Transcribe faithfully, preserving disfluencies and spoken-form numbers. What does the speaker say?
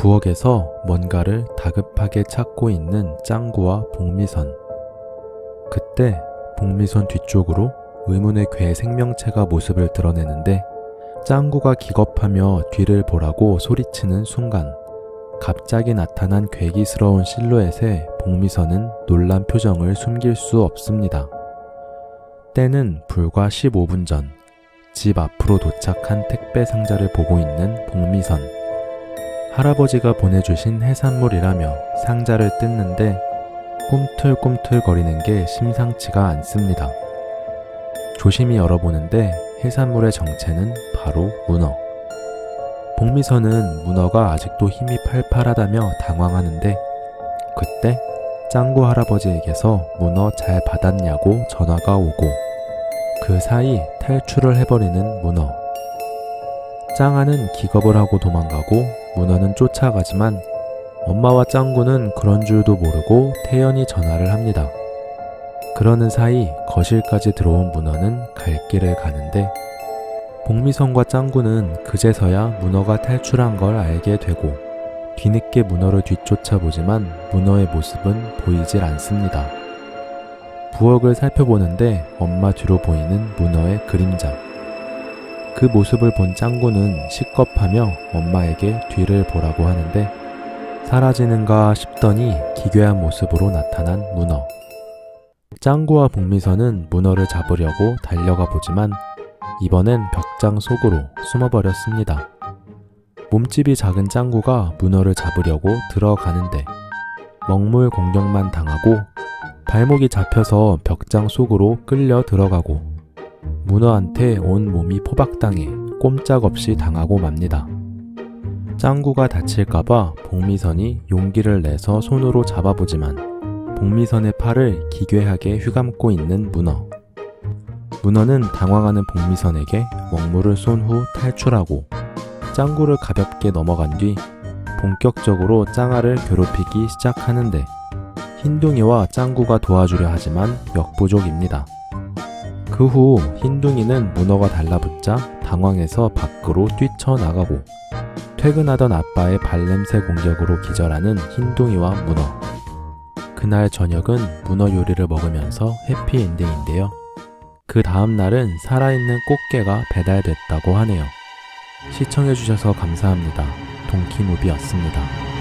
부엌에서 뭔가를 다급하게 찾고 있는 짱구와 복미선. 그때 복미선 뒤쪽으로 의문의 괴 생명체가 모습을 드러내는데 짱구가 기겁하며 뒤를 보라고 소리치는 순간 갑자기 나타난 괴기스러운 실루엣에 복미선은 놀란 표정을 숨길 수 없습니다. 때는 불과 십오 분 전, 집 앞으로 도착한 택배 상자를 보고 있는 복미선. 할아버지가 보내주신 해산물이라며 상자를 뜯는데 꿈틀꿈틀거리는 게 심상치가 않습니다. 조심히 열어보는데 해산물의 정체는 바로 문어. 복미선은 문어가 아직도 힘이 팔팔하다며 당황하는데 그때 짱구 할아버지에게서 문어 잘 받았냐고 전화가 오고 그 사이 탈출을 해버리는 문어. 짱아는 기겁을 하고 도망가고 문어는 쫓아가지만 엄마와 짱구는 그런 줄도 모르고 태연히 전화를 합니다. 그러는 사이 거실까지 들어온 문어는 갈 길을 가는데 복미선과 짱구는 그제서야 문어가 탈출한 걸 알게 되고 뒤늦게 문어를 뒤쫓아보지만 문어의 모습은 보이질 않습니다. 부엌을 살펴보는데 엄마 뒤로 보이는 문어의 그림자. 그 모습을 본 짱구는 식겁하며 엄마에게 뒤를 보라고 하는데 사라지는가 싶더니 기괴한 모습으로 나타난 문어. 짱구와 복미선은 문어를 잡으려고 달려가 보지만 이번엔 벽장 속으로 숨어버렸습니다. 몸집이 작은 짱구가 문어를 잡으려고 들어가는데 먹물 공격만 당하고 발목이 잡혀서 벽장 속으로 끌려 들어가고 문어한테 온 몸이 포박당해 꼼짝없이 당하고 맙니다. 짱구가 다칠까봐 복미선이 용기를 내서 손으로 잡아보지만 복미선의 팔을 기괴하게 휘감고 있는 문어. 문어는 당황하는 복미선에게 먹물을 쏜 후 탈출하고 짱구를 가볍게 넘어간 뒤 본격적으로 짱아를 괴롭히기 시작하는데 흰둥이와 짱구가 도와주려 하지만 역부족입니다. 그 후 흰둥이는 문어가 달라붙자 당황해서 밖으로 뛰쳐나가고 퇴근하던 아빠의 발냄새 공격으로 기절하는 흰둥이와 문어. 그날 저녁은 문어 요리를 먹으면서 해피엔딩인데요. 그 다음날은 살아있는 꽃게가 배달됐다고 하네요. 시청해주셔서 감사합니다. 동키무비였습니다.